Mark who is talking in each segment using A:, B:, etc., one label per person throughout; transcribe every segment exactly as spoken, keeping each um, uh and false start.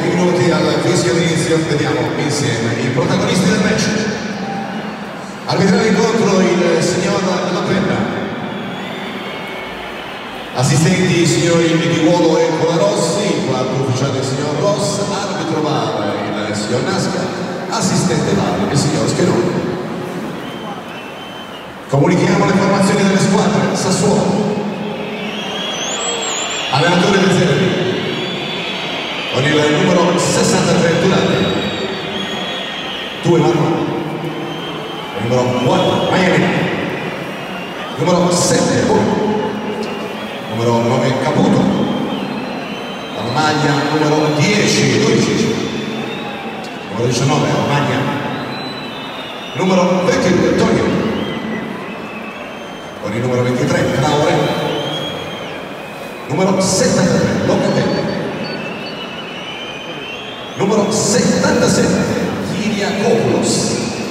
A: venti minuti al fischio d'inizio, vediamo insieme i protagonisti del match. Arbitrare l'incontro il signor La Penna, assistenti i signori Di Vuolo e Colarossi, il quarto ufficiale il signor Ross, arbitro V A R il signor Nasca, assistente V A R il signor Schenoni. Comunichiamo le formazioni delle squadre. Sassuolo, allenatore del Zerbi con il numero sessantatré Turati, due Marco, numero quattro Miami, numero sette Polo, numero nove Caputo, la maglia numero dieci Luigi, numero diciannove Romagna, numero ventidue Tonio, con il numero ventitré Traore, numero settantatré Locatelli, numero settantasette Kyriakopoulos,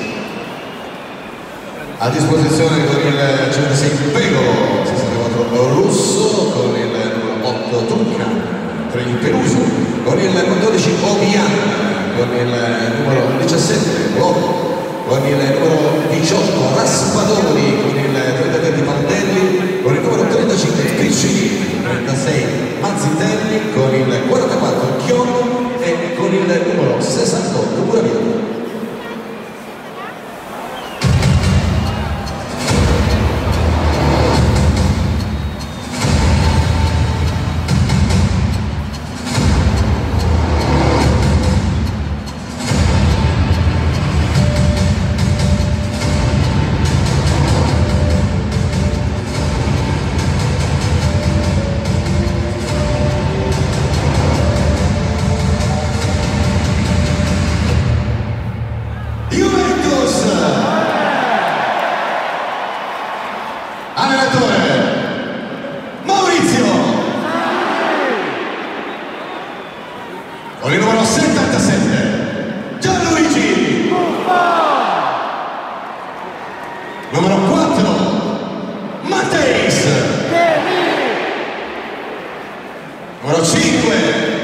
A: a disposizione con il centosei Pegolo, sessantaquattro Russo, con il numero otto Turca, tre Peluso, con il quattordici Obian, con il numero diciassette Blocco, con il numero diciotto Raspadori, con il trentatré Di Paldelli, con il numero trentacinque Piccini, trentasei Mazzitelli, con il quarantaquattro Chiono e con il numero sessantotto Buraviano. Con il numero settantasette Gianluigi, numero quattro Matteis, numero cinque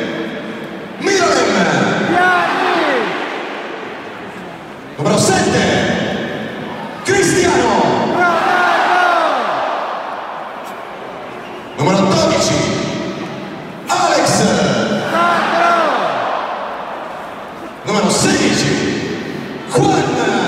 A: Miralem, numero sette Cristiano, numero dodici Alex, numero sedici Juan,